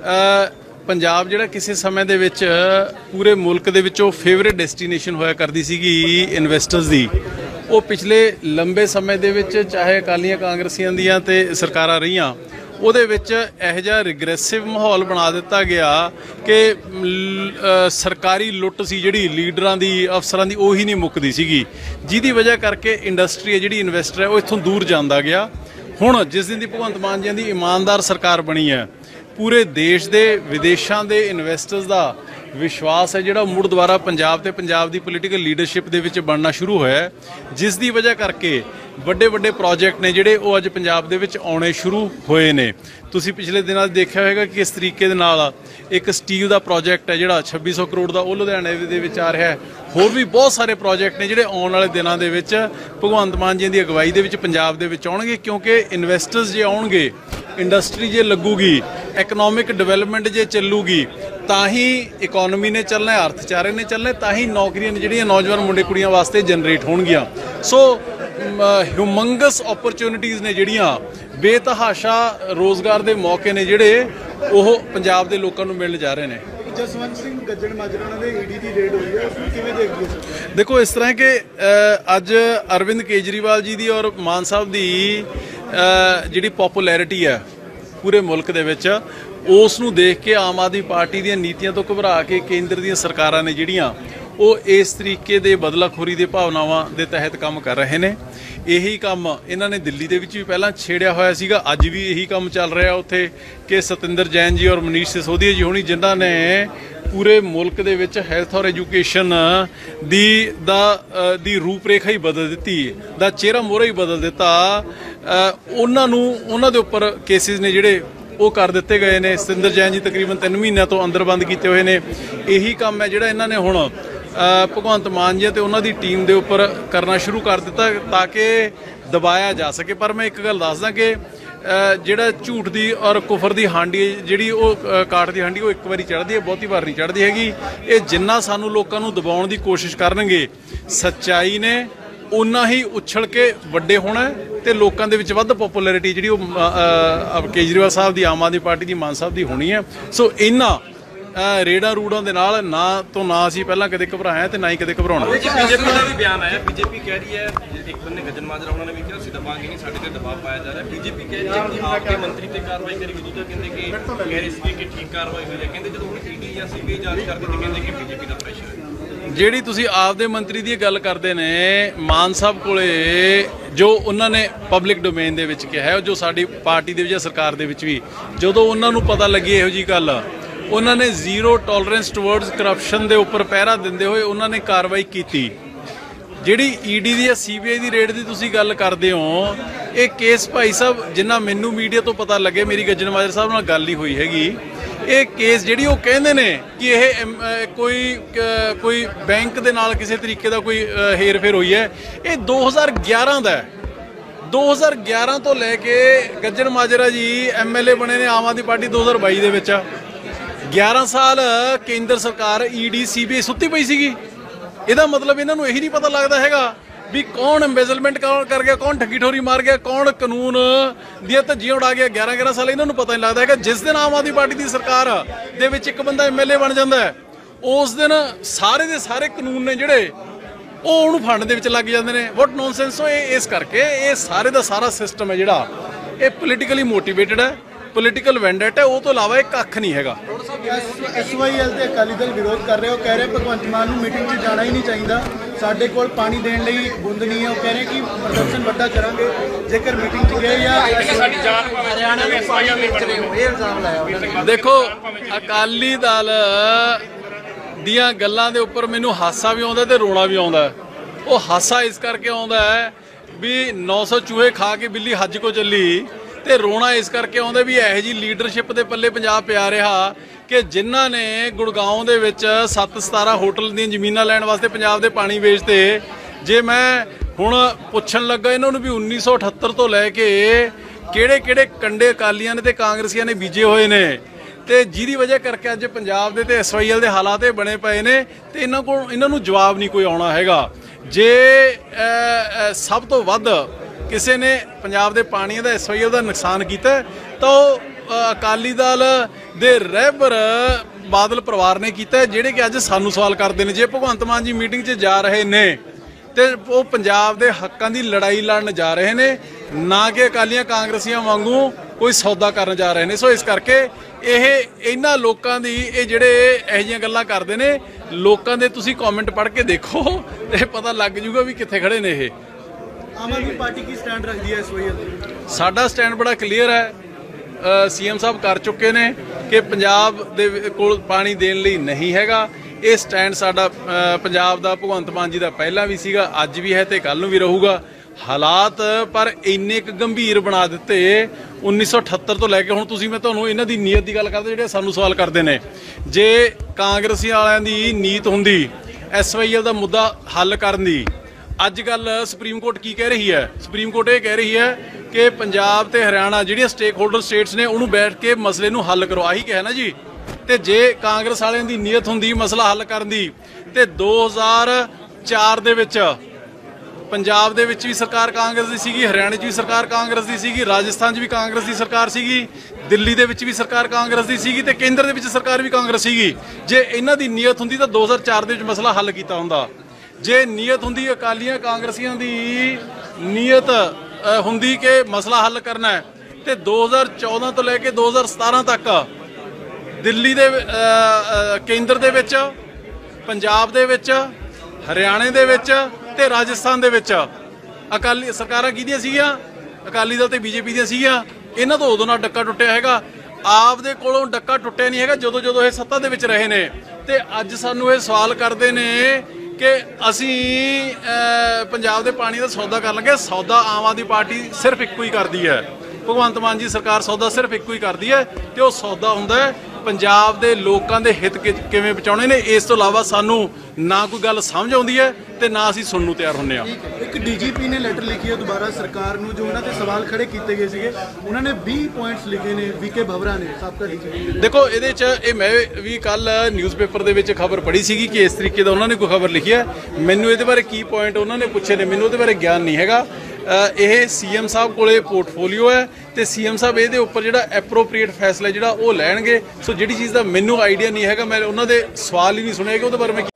पंजाब जिहड़ा किसी समय दे विच पूरे मुल्क दे विचों फेवरेट डेस्टिनेशन होया करदी सीगी इन्वेस्टर्स दी। वो पिछले लंबे समय दे विच चाहे अकालियां कांग्रसियां दियां ते सरकारां रहीआं ਉਹਦੇ ਵਿੱਚ ਇਹੋ ਜਿਹਾ ਰਿਗਰੈਸਿਵ ਮਾਹੌਲ ਬਣਾ ਦਿੱਤਾ ਗਿਆ ਕਿ ਸਰਕਾਰੀ ਲੁੱਟ ਸੀ ਜਿਹੜੀ ਲੀਡਰਾਂ ਦੀ ਅਫਸਰਾਂ ਦੀ ਉਹੀ ਨਹੀਂ ਮੁੱਕਦੀ ਸੀਗੀ, ਜਿਹਦੀ ਵਜ੍ਹਾ ਕਰਕੇ ਇੰਡਸਟਰੀ ਹੈ ਜਿਹੜੀ ਇਨਵੈਸਟਰ ਹੈ ਉਹ ਇੱਥੋਂ ਦੂਰ ਜਾਂਦਾ ਗਿਆ। ਹੁਣ ਜਿਸ ਦਿਨ ਦੀ ਭਗਵੰਤ ਮਾਨ ਜੀ ਦੀ ਇਮਾਨਦਾਰ ਸਰਕਾਰ ਬਣੀ ਹੈ, पूरे देश के विदेशों के इन्वेस्टर्स का विश्वास है जिहड़ा मुड़ दोबारा पंजाब ते पंजाब की पोलीटिकल लीडरशिप दे विच बनना शुरू होया, जिस दी वजह करके वड्डे वड्डे प्रोजेक्ट ने जिहड़े वो अज पंजाब दे विच आने शुरू होए ने। तुसीं पिछले दिनों देखा होगा कि किस तरीके दे नाल एक स्टील का प्रोजेक्ट है जिहड़ा 2600 करोड़ का वो लुधियाने दे विच आ रहा है। होर भी बहुत सारे प्रोजेक्ट ने जिहड़े आने वाले दिनों दे विच भगवंत मान जी की अगवाई दे विच पंजाब दे विच आउणगे, क्योंकि इन्वेस्टर्स जे आउणगे, इंडस्ट्री जे लगूगी, इकनॉमिक डिवेलपमेंट जे चलूगी, तां ही इकोनॉमी ने चलना है, अर्थचारे ने चलना है, तां ही नौकरियां जिहड़ियां नौजवान मुंडे कुड़ियां वास्ते जनरेट होणगियां। सो ह्यूमंगस अपॉर्चुनिटीज़ ने जिहड़ियां बेतहाशा रोज़गार के मौके ने जिहड़े ओह पंजाब दे लोकां नूं मिलण जा रहे हैं। जसवंत सिंह गज्जर माजरा ने ईडी की रेड हुई है, उसको किवें देखदे हो? देखो इस तरह के अज अरविंद केजरीवाल जी की और मान साहब की जिहड़ी पॉपुलैरिटी है पूरे मुल्क दे विच, उस नूं देख के आम आदमी पार्टी दी नीतियां तो घबरा के केंद्र दी सरकारां ने जिहड़ियां वो इस तरीके दे बदलाखोरी दे भावनावां दे तहत काम कर रहे हैं। यही काम इन्हां ने दिल्ली दे विच भी पहलां छेड़िया होया सीगा, अज भी यही काम चल रहा उत्थे कि सतिंदर जैन जी और मनीष सिसोदिया जी होनी जिन्हां ने पूरे मुल्क दे विच हैल्थ और एजुकेशन दी रूपरेखा ही बदल दी, दा चेहरा मोहरा ही बदल दिता। उन्हां दे उपर केसिस ने जिहड़े वो कर दिते गए ने। सतिंदर जैन जी तकरीबन 3 महीनों तो अंदर बंद किए हुए हैं। यही काम है जिहड़ा इन्हां ने हुण भगवंत मान जी ते उन्हां दी टीम दे उपर करना शुरू कर दिता ताकि दबाया जा सके। पर मैं एक गल दसदा कि जिहड़ा झूठ दी और कुफर दी हांडी जिहड़ी वो काठ दी हांडी वो एक बारी चढ़दी है, बहुती बार नहीं चढ़दी हैगी। ये जिन्ना सानू लोकां नूं दबाउण दी कोशिश करनगे, सच्चाई ने उन्ना ही उछल के वड्डे होना ते लोकां दे विच वध पॉपुलैरिटी जिहड़ी केजरीवाल साहब दी, आम आदमी पार्टी दी, मान साहब दी होनी है। सो इन्हां रेड़ा रूड़ों के नाल ना तो ना असीं पहलां कदे घबराया ते ना ही कदे घबराउणा। बीजेपी का भी बयान आया, बीजेपी कह रही है, एक बंदे गज्जर माजरा उन्होंने भी कहा असीं दबांगे नहीं, साडे ते दबाव पाया जा रहा है। बीजेपी कह रही है कि आपके मंत्री ते कार्रवाई करेगी, दूजा कहंदे कि कह रहे सी कि ठीक कार्रवाई हुई है, कहंदे जदों हुण ईडी या सीबीआई जांच करदी ते कहंदे कि बीजेपी का प्रेशर है। ਜਿਹੜੀ ਤੁਸੀਂ ਆਪ ਦੇ ਮੰਤਰੀ ਦੀ ਗੱਲ ਕਰਦੇ ਨੇ, ਮਾਨ ਸਾਹਿਬ ਕੋਲੇ ਜੋ ਉਹਨਾਂ ਨੇ ਪਬਲਿਕ ਡੋਮੇਨ ਦੇ ਵਿੱਚ ਕਿਹਾ ਹੈ, ਜੋ ਸਾਡੀ ਪਾਰਟੀ ਦੇ ਵਿੱਚ ਸਰਕਾਰ ਦੇ ਵਿੱਚ ਵੀ ਜਦੋਂ ਉਹਨਾਂ ਨੂੰ ਪਤਾ ਲੱਗੀ ਇਹੋ ਜੀ ਗੱਲ, ਉਹਨਾਂ ਨੇ ਜ਼ੀਰੋ ਟੋਲਰੈਂਸ ਟੁਵਰਡਸ ਕਰਪਸ਼ਨ ਦੇ ਉੱਪਰ ਪਹਿਰਾ ਦਿੰਦੇ ਹੋਏ ਉਹਨਾਂ ਨੇ ਕਾਰਵਾਈ ਕੀਤੀ। ਜਿਹੜੀ ਈਡੀ ਦੀ ਜਾਂ ਸੀਬੀਆਈ ਦੀ ਰੇਡ ਦੀ ਤੁਸੀਂ ਗੱਲ ਕਰਦੇ ਹੋ, ਇਹ ਕੇਸ ਭਾਈ ਸਾਹਿਬ ਜਿੰਨਾ ਮੈਨੂੰ ਮੀਡੀਆ ਤੋਂ ਪਤਾ ਲੱਗੇ, ਮੇਰੀ ਗਜਨ ਮਾਜਰ ਸਾਹਿਬ ਨਾਲ ਗੱਲ ਹੀ ਹੋਈ ਹੈਗੀ, ਇਹ ਕੇਸ ਜਿਹੜੀ ਉਹ ਕਹਿੰਦੇ ਨੇ ਕਿ ਇਹ ਕੋਈ ਬੈਂਕ ਦੇ ਨਾਲ ਕਿਸੇ ਤਰੀਕੇ ਦਾ ਕੋਈ ਹੇਰ ਫੇਰ ਹੋਈ ਹੈ, ਇਹ 2011 ਦਾ ਹੈ। 2011 ਤੋਂ ਲੈ ਕੇ ਗਜਨ ਮਾਜਰਾ ਜੀ MLA ਬਣੇ ਨੇ ਆਮ ਆਦਮੀ ਪਾਰਟੀ 2022 ਦੇ ਵਿੱਚ। 11 ਸਾਲ ਕੇਂਦਰ ਸਰਕਾਰ ਈਡੀ ਸੀਬੀਆਈ ਸੁੱਤੀ ਪਈ ਸੀਗੀ। ਇਹਦਾ ਮਤਲਬ ਇਹਨਾਂ ਨੂੰ ਇਹੀ ਨਹੀਂ ਪਤਾ ਲੱਗਦਾ ਹੈਗਾ भी कौन एम्बेजलमेंट कर गया, कौन ठगी ठोरी मार गया, कौन कानून दी धज्जियां उड़ा गया। 11 साल इन्होंने पता नहीं लगता है। जिस दिन आम आदमी पार्टी की सरकार दे विच एक बंदा MLA बन जाता है, उस दिन सारे के सारे कानून ने जिहड़े वो उहनूं फंड दे विच लग जाते हैं। वट नॉनसेंस हो। इस करके ये सारे का सारा सिस्टम है जिहड़ा ये पोलीटिकली मोटिवेटेड है, पोलीटिकल वेंडेट है, वो तो इलावा एक कख नहीं है। SYL ते अकाली दल विरोध कर रहे हो, कह रहे भगवंत मान नूं मीटिंग में जाना ही नहीं चाहिए, साडे कोल पानी देने लई एक बूंद नहीं है। वो कह रहे कि प्रदर्शन वड्डा करांगे जेकर मीटिंग च गए या हरियाणा में पानी बेच रहे हो, ये इल्जाम लाया। देखो अकाली दल दियां गल्लां दे उपर मैनूं हासा भी आउंदा ते रोना भी आउंदा। वो हासा इस करके आउंदा है भी 900 चूहे खा के बिल्ली हज को चली, ਤੇ ਰੋਣਾ ਇਸ ਕਰਕੇ ਆਉਂਦਾ ਵੀ ਇਹੋ ਜੀ ਲੀਡਰਸ਼ਿਪ ਦੇ ਪੱਲੇ ਪੰਜਾਬ ਪਿਆ ਰਿਹਾ ਕਿ ਜਿਨ੍ਹਾਂ ਨੇ ਗੁੜਗਾਉਂ ਦੇ ਵਿੱਚ 7-17 ਹੋਟਲ ਦੀਆਂ ਜ਼ਮੀਨਾਂ ਲੈਣ ਵਾਸਤੇ ਪੰਜਾਬ ਦੇ ਪਾਣੀ ਵੇਚਤੇ। ਜੇ ਮੈਂ ਹੁਣ ਪੁੱਛਣ ਲੱਗਾ ਇਹਨਾਂ ਨੂੰ ਵੀ 1978 ਤੋਂ ਲੈ ਕੇ ਕਿਹੜੇ ਕੰਡੇ ਅਕਾਲੀਆਂ ਨੇ ਤੇ ਕਾਂਗਰਸੀਆਂ ਨੇ ਬੀਜੇ ਹੋਏ ਨੇ, ਤੇ ਜਿਹਦੀ ਵਜ੍ਹਾ ਕਰਕੇ ਅੱਜ ਪੰਜਾਬ ਦੇ ਤੇ SYL ਦੇ ਹਾਲਾਤ ਇਹ ਬਣੇ ਪਏ ਨੇ, ਤੇ ਇਹਨਾਂ ਨੂੰ ਜਵਾਬ ਨਹੀਂ ਕੋਈ ਆਉਣਾ ਹੈਗਾ। ਜੇ ਸਭ ਤੋਂ ਵੱਧ ਕਿਸੇ ने पंजाब के पानी का SYL का नुकसान किया तो ਅਕਾਲੀ ਦਲ ਦੇ ਰਹਿਬਰ ਬਾਦਲ ਪਰਿਵਾਰ ਨੇ ਕੀਤਾ, ਜਿਹੜੇ ਕਿ ਅੱਜ ਸਾਨੂੰ ਸਵਾਲ ਕਰਦੇ ਨੇ। ਜੇ ਭਗਵੰਤ ਮਾਨ ਜੀ ਮੀਟਿੰਗ 'ਚ ਜਾ ਰਹੇ ਨੇ ਤੇ ਉਹ ਪੰਜਾਬ ਦੇ ਹੱਕਾਂ ਦੀ ਲੜਾਈ ਲੜਨ ਜਾ ਰਹੇ ਨੇ, ਨਾ ਕਿ ਅਕਾਲੀਆਂ ਕਾਂਗਰਸੀਆਂ ਵਾਂਗੂ ਕੋਈ ਸੌਦਾ ਕਰਨ ਜਾ ਰਹੇ ਨੇ। ਸੋ ਇਸ ਕਰਕੇ ਇਹਨਾਂ ਲੋਕਾਂ ਦੀ ਇਹ ਜਿਹੜੇ ਇਹੋ ਜਿਹੀਆਂ ਗੱਲਾਂ ਕਰਦੇ ਨੇ, ਲੋਕਾਂ ਦੇ ਤੁਸੀਂ ਕਮੈਂਟ ਪੜ੍ਹ ਕੇ ਦੇਖੋ ਤੇ ਪਤਾ ਲੱਗ ਜੂਗਾ ਵੀ ਕਿੱਥੇ ਖੜੇ ਨੇ ਇਹ। ਆਮ ਆਦਮੀ ਪਾਰਟੀ ਕੀ ਸਟੈਂਡ ਰੱਖਦੀ ਹੈ ਇਸ ਵਾਰ? ਸਾਡਾ ਸਟੈਂਡ ਬੜਾ ਕਲੀਅਰ ਹੈ। ਸੀਐਮ ਸਾਹਿਬ ਕਰ ਚੁੱਕੇ ਨੇ ਕਿ ਪੰਜਾਬ ਦੇ ਕੋਲ ਪਾਣੀ ਦੇਣ ਲਈ ਨਹੀਂ ਹੈਗਾ। ਇਹ ਸਟੈਂਡ ਸਾਡਾ ਪੰਜਾਬ ਦਾ ਭਗਵੰਤ ਮਾਨ ਜੀ ਦਾ ਪਹਿਲਾਂ ਵੀ ਸੀਗਾ, ਅੱਜ ਵੀ ਹੈ ਤੇ ਕੱਲ ਨੂੰ ਵੀ ਰਹੂਗਾ। ਹਾਲਾਤ ਪਰ ਇੰਨੇ ਕੁ ਗੰਭੀਰ ਬਣਾ ਦਿੱਤੇ 1978 ਤੋਂ ਲੈ ਕੇ ਹੁਣ। ਮੈਂ ਤੁਹਾਨੂੰ ਇਹਨਾਂ ਦੀ ਨੀਅਤ ਦੀ ਗੱਲ ਕਰਦਾ, ਜਿਹੜੇ ਸਾਨੂੰ ਸਵਾਲ ਕਰਦੇ ਨੇ। ਜੇ ਕਾਂਗਰਸੀ ਵਾਲਿਆਂ ਦੀ ਨੀਤ ਹੁੰਦੀ SYL ਦਾ ਮੁੱਦਾ ਹੱਲ ਕਰਨ ਦੀ, ਅੱਜ ਕੱਲ ਸੁਪਰੀਮ ਕੋਰਟ ਕੀ ਕਹਿ ਰਹੀ ਹੈ? ਸੁਪਰੀਮ ਕੋਰਟ ਇਹ ਕਹਿ ਰਹੀ ਹੈ ਕਿ ਪੰਜਾਬ ਤੇ ਹਰਿਆਣਾ ਜਿਹੜੀਆਂ ਸਟੇਕ ਹੋਲਡਰ ਸਟੇਟਸ ਨੇ, ਉਹਨੂੰ ਬੈਠ ਕੇ ਮਸਲੇ ਨੂੰ ਹੱਲ ਕਰੋ। ਆਹੀ ਕਿਹਾ ਨਾ ਜੀ। ਤੇ ਜੇ ਕਾਂਗਰਸ ਵਾਲਿਆਂ ਦੀ ਨੀਅਤ ਹੁੰਦੀ ਮਸਲਾ ਹੱਲ ਕਰਨ ਦੀ, ਤੇ 2004 ਦੇ ਵਿੱਚ ਪੰਜਾਬ ਦੇ ਵਿੱਚ ਵੀ ਸਰਕਾਰ ਕਾਂਗਰਸ ਦੀ ਸੀਗੀ, ਹਰਿਆਣੇ 'ਚ ਵੀ ਸਰਕਾਰ ਕਾਂਗਰਸ ਦੀ ਸੀਗੀ, ਰਾਜਸਥਾਨ 'ਚ ਵੀ ਕਾਂਗਰਸ ਦੀ ਸਰਕਾਰ ਸੀਗੀ, ਦਿੱਲੀ ਦੇ ਵਿੱਚ ਵੀ ਸਰਕਾਰ ਕਾਂਗਰਸ ਦੀ ਸੀਗੀ, ਤੇ ਕੇਂਦਰ ਦੇ ਵਿੱਚ ਸਰਕਾਰ ਵੀ ਕਾਂਗਰਸ ਸੀਗੀ। ਜੇ ਇਹਨਾਂ ਦੀ ਨੀਅਤ ਹੁੰਦੀ ਤਾਂ 2004 ਦੇ ਵਿੱਚ ਮਸਲਾ ਹੱਲ ਕੀਤਾ ਹੁੰਦਾ। ਜੇ ਨੀਅਤ ਹੁੰਦੀ ਅਕਾਲੀਆਂ ਕਾਂਗਰਸੀਆਂ ਦੀ ਨੀਅਤ ਹੁੰਦੀ ਕਿ ਮਸਲਾ ਹੱਲ ਕਰਨਾ ਹੈ, ਤੇ 2014 ਤੋਂ ਲੈ ਕੇ 2017 ਤੱਕ ਦਿੱਲੀ ਦੇ ਕੇਂਦਰ ਦੇ ਵਿੱਚ, ਪੰਜਾਬ ਦੇ ਵਿੱਚ, ਹਰਿਆਣੇ ਦੇ ਵਿੱਚ ਤੇ ਰਾਜਸਥਾਨ ਦੇ ਵਿੱਚ ਅਕਾਲੀ ਸਰਕਾਰਾਂ ਕਿਹਦੀਆਂ ਸੀਗੀਆਂ? ਅਕਾਲੀ ਦਲ ਤੇ BJP ਦੀਆਂ ਸੀਗੀਆਂ। ਇਹਨਾਂ ਤੋਂ ਉਦੋਂ ਨਾਲ ਡੱਕਾ ਟੁੱਟਿਆ ਹੈਗਾ। ਆਪਦੇ ਕੋਲੋਂ ਡੱਕਾ ਟੁੱਟਿਆ ਨਹੀਂ ਹੈਗਾ ਜਦੋਂ ਇਹ ਸੱਤਾ ਦੇ ਵਿੱਚ ਰਹੇ ਨੇ। ਤੇ ਅੱਜ ਸਾਨੂੰ ਇਹ ਸਵਾਲ ਕਰਦੇ ਨੇ ਕਿ ਅਸੀਂ ਪੰਜਾਬ ਦੇ ਪਾਣੀ ਦਾ ਸੌਦਾ ਕਰਨ ਲੱਗੇ। ਸੌਦਾ ਆਮ ਆਦਮੀ ਪਾਰਟੀ ਸਿਰਫ ਇੱਕੋ ਹੀ ਕਰਦੀ ਹੈ, ਭਗਵੰਤ ਮਾਨ ਜੀ ਸਰਕਾਰ ਸੌਦਾ ਸਿਰਫ ਇੱਕੋ ਹੀ ਕਰਦੀ ਹੈ, ਤੇ ਉਹ ਸੌਦਾ ਹੁੰਦਾ ਹੈ ਪੰਜਾਬ ਦੇ ਲੋਕਾਂ ਦੇ ਹਿੱਤ ਕਿਵੇਂ ਬਚਾਉਣੇ ਨੇ। ਇਸ ਤੋਂ ਇਲਾਵਾ ਸਾਨੂੰ ਨਾ ਕੋਈ ਗੱਲ ਸਮਝ ਆਉਂਦੀ ਹੈ ਤੇ ਨਾ ਅਸੀਂ ਸੁਣਨ ਨੂੰ ਤਿਆਰ ਹੁੰਦੇ ਹਾਂ। ਇੱਕ DGP ਨੇ ਲੈਟਰ ਲਿਖੀ ਹੈ ਦੁਬਾਰਾ ਸਰਕਾਰ ਨੂੰ, ਜੋ ਉਹਨਾਂ ਤੇ ਸਵਾਲ ਖੜੇ ਕੀਤੇ ਗਏ ਸੀਗੇ। ਉਹਨਾਂ ਨੇ 20 ਪੁਆਇੰਟਸ ਲਿਖੇ ਨੇ, VK ਭਵਰਾ ਨੇ, ਸਾਬਕਾ DGP। ਦੇਖੋ ਇਹਦੇ 'ਚ ਮੈਂ ਵੀ ਕੱਲ ਨਿਊਜ਼ਪੇਪਰ ਦੇ ਵਿੱਚ ਖਬਰ ਪੜ੍ਹੀ ਸੀਗੀ ਕਿ ਇਸ ਤਰੀਕੇ ਦਾ ਉਹਨਾਂ ਨੇ ਕੋਈ ਖਬਰ ਲਿਖੀ ਹੈ। ਮੈਨੂੰ ਇਹਦੇ ਬਾਰੇ ਕੀ ਪੁਆਇੰਟ ਉਹਨਾਂ ਨੇ ਪੁੱਛੇ ਨੇ, ਮੈਨੂੰ ਉਹਦੇ ਬਾਰੇ ਗਿਆਨ ਨਹੀਂ ਹੈਗਾ। ਇਹ CM ਸਾਹਿਬ ਕੋਲੇ ਪੋਰਟਫੋਲੀਓ ਹੈ ਤੇ CM ਸਾਹਿਬ ਇਹਦੇ ਉੱਪਰ ਜਿਹੜਾ ਐਪਰੋਪਰੀਏਟ ਫੈਸਲਾ ਜਿਹੜਾ ਉਹ ਲੈਣਗੇ। ਸੋ ਜਿਹੜੀ ਚੀਜ਼ ਦਾ ਮੈਨੂੰ ਆਈਡੀਆ ਨਹੀਂ ਹੈਗਾ, ਮੈਂ ਉਹਨਾਂ ਦੇ ਸਵਾਲ ਹੀ ਨਹੀਂ ਸੁਣਿਆ ਕਿ ਉਹਦੇ ਬਾਰੇ ਮੈਂ